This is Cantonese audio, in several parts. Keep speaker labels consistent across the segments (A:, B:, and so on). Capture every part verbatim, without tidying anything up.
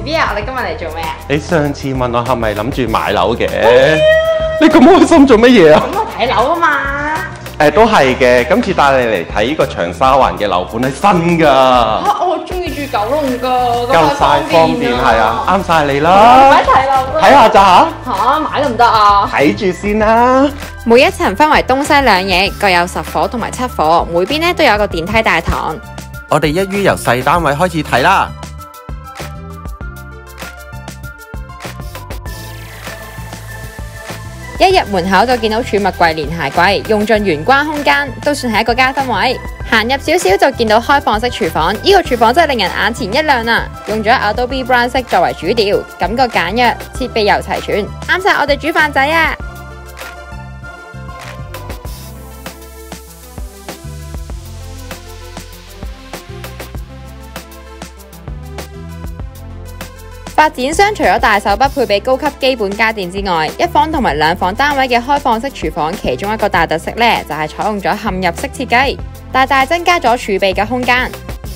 A: B 啊，我哋今日嚟做咩啊？
B: 你上次問我係咪諗住買樓嘅？你咁開心做乜嘢啊？
A: 咁我睇樓啊嘛。
B: 誒都係嘅，今次帶你嚟睇呢個長沙灣嘅樓盤係新㗎。
A: 嚇！我中意住九龍㗎，
B: 夠晒方便係啊，啱晒你
A: 唔
B: 啦。
A: 使睇樓啦。
B: 睇下咋
A: 嚇，買得唔得啊？
B: 睇住先啦。
C: 每一層分為東西兩翼，各有十伙同埋七伙，每邊咧都有一個電梯大堂。
D: 我哋一於由細單位開始睇啦。
C: 一入門口就見到儲物櫃、連鞋櫃，用盡玄關空間，都算係一個加分位。行入少少就見到開放式廚房，呢、這個廚房真係令人眼前一亮啊！用咗 Adobe Brown 色作為主調，感覺簡約，設備又齊全，啱晒我哋煮飯仔啊！發展商除咗大手筆配備高級基本家電之外，一房同埋兩房單位嘅開放式廚房，其中一個大特色呢，就係採用咗嵌入式設計，大大增加咗儲備嘅空間。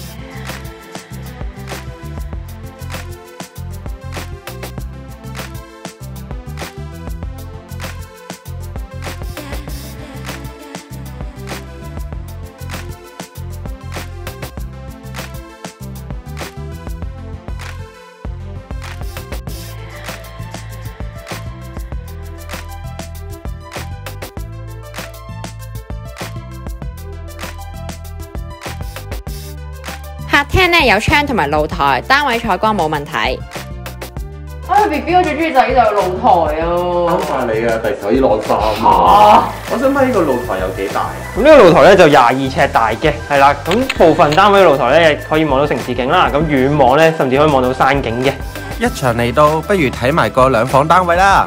C: 客廳呢有窗同埋露台，單位採光冇問題。
A: 哎 B B， 我最中意就係呢度露台啊！
B: 啱晒你啊，第時可以晾衫
A: 嚇
B: 啊！我想問呢個露台有幾大啊？
E: 咁呢個露台咧就廿二尺大嘅，係啦。咁部分單位嘅露台咧可以望到城市景啦，咁遠望咧甚至可以望到山景嘅。
D: 一場嚟到，不如睇埋個兩房單位啦。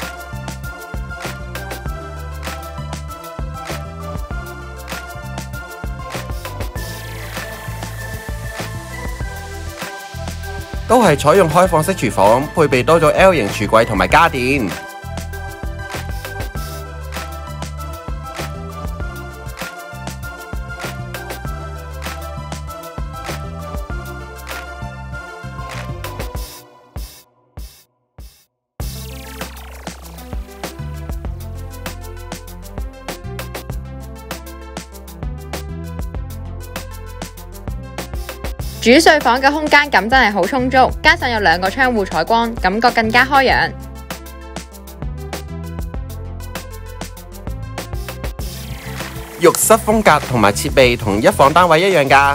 D: 都係採用開放式廚房，配備多咗 L 型櫥櫃同埋家電。
C: 主睡房嘅空間感真係好充足，加上有兩個窗戶採光，感覺更加開揚。
D: 浴室風格同埋設備同一房單位一樣㗎。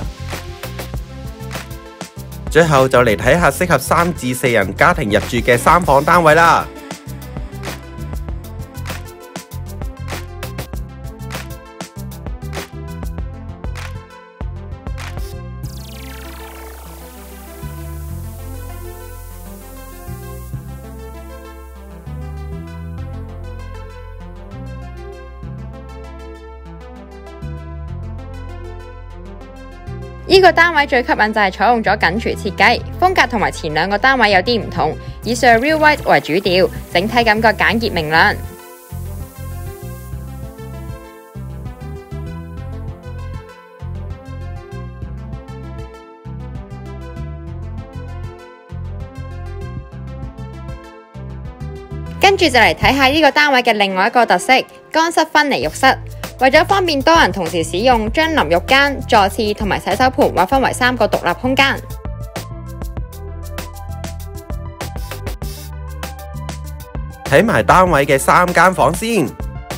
D: 最後就嚟睇下適合三至四人家庭入住嘅三房單位啦。
C: 呢個單位最吸引就係採用咗緊廚設計，風格同埋前兩個單位有啲唔同，以 Surreal White 為主調，整體感覺簡潔明亮。跟住就嚟睇下呢個單位嘅另外一個特色——乾濕分離浴室。為咗方便多人同時使用，將淋浴間、坐廁同埋洗手盆劃分為三個獨立空間。
D: 睇埋單位嘅三間房先。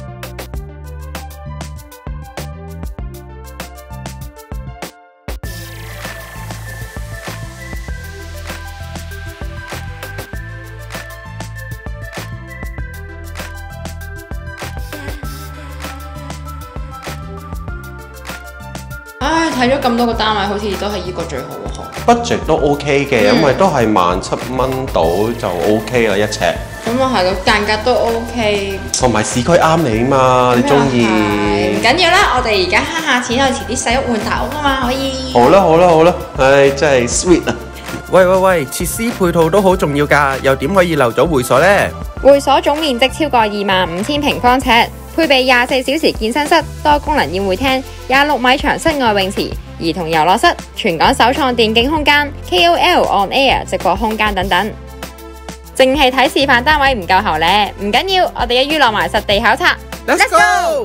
A: 唉，睇咗咁多個單位，好似都係呢個最好喎。
B: budget 都 OK 嘅，因為都係萬七蚊到就 OK 啦一尺。
A: 咁啊係個間隔都 OK，
B: 同埋市區啱你嘛，你中意。
A: 唔緊要啦，我哋而家慳下錢，我哋遲啲洗屋換大屋啊嘛，可以。
B: 好啦好啦好啦，唉真係 sweet 啊！
D: 喂喂喂，設施配套都好重要㗎，又點可以漏咗會所呢？
C: 會所總面積超過二萬五千平方尺， 配備廿四小時健身室、多功能宴會廳、廿六米長室外泳池、兒童遊樂室、全港首創電競空間、K O L on air 直播空間等等。淨係睇示範單位唔夠喉呢，唔緊要，我哋一於落埋實地考察。
D: Let's go！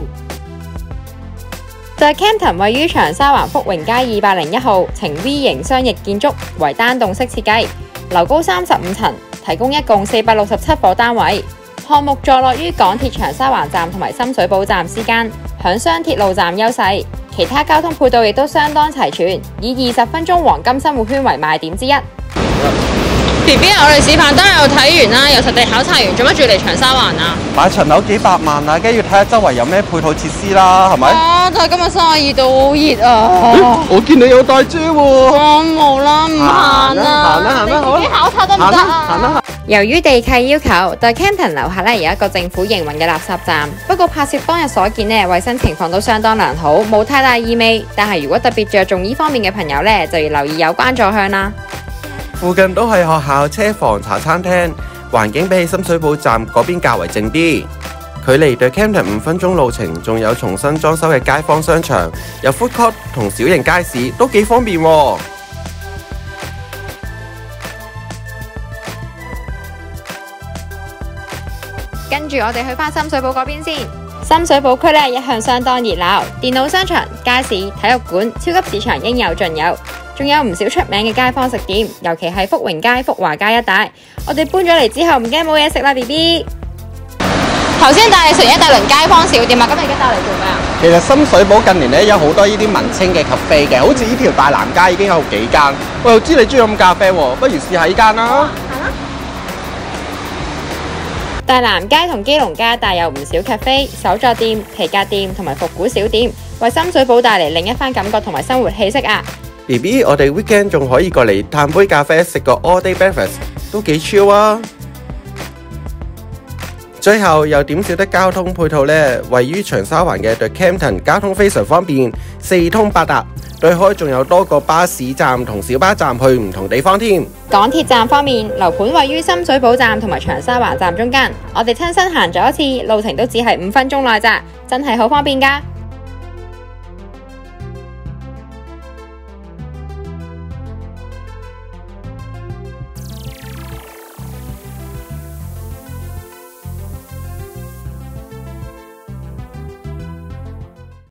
C: The Campton 位於長沙灣福榮街二百零一號，呈 V 型雙翼建築，為單棟式設計，樓高三十五層，提供一共四百六十七伙單位。項目坐落於港鐵長沙灣站同埋深水埗站之間，享雙鐵路站優勢，其他交通配套亦都相當齊全，以二十分鐘黃金生活圈為賣點之一。
A: B B 啊，我哋示範單又睇完啦，又實地考察完，做乜住嚟長沙灣啊？
B: 買層樓幾百萬啊，梗係要睇下周圍有咩配套設施啦，係咪？
A: 啊，但係今日三十二度，好熱啊！
B: 我見你有帶遮喎。
A: 我冇啦，唔行啦，
B: 行啦行啦，好啦，
A: 考察得唔得啊？
B: 行啦。
C: 由於地契要求 ，The Campton 樓下咧有一個政府營運嘅垃圾站，不過拍攝當日所見呢，衛生情況都相當良好，冇太大異味。但係如果特別着重呢方面嘅朋友呢，就要留意有關座向啦。
D: 附近都係學校、車房、茶餐廳，環境比起深水埗站嗰邊較為靜啲。距離 The Campton 五分鐘路程，仲有重新裝修嘅街坊商場，有 food court 同小型街市，都幾方便喎。
C: 跟住我哋去返深水埗嗰邊先。深水埗區呢一向相當熱鬧，電腦商場、街市、體育館、超級市場應有盡有，仲有唔少出名嘅街坊食店，尤其係福榮街、福華街一帶。我哋搬咗嚟之後唔驚冇嘢食啦 ，B B。
A: 頭先帶你食一大輪街坊小店啊，咁你而家帶嚟做咩啊？
B: 其實深水埗近年咧有好多呢啲文青嘅 cafe 嘅，好似呢條大南街已經有幾間。我又知你中意飲咖啡喎，不如試下呢間啦。
C: 大南街同基隆街一帶有唔少 cafe、手作店、皮革店同埋復古小店，為深水埗帶嚟另一番感覺同埋生活氣息啊
D: B B， 我哋 weekend 仲可以過嚟嘆杯咖啡，食個 all day breakfast，都幾 chill 啊！最後又點少得交通配套呢？位於長沙灣嘅 The Campton 交通非常方便，四通八達，對開仲有多個巴士站同小巴站去唔同地方添。
C: 港鐵站方面，樓盤位於深水埗站同埋長沙灣站中間，我哋親身行咗一次，路程都只係五分鐘內咋，真係好方便㗎。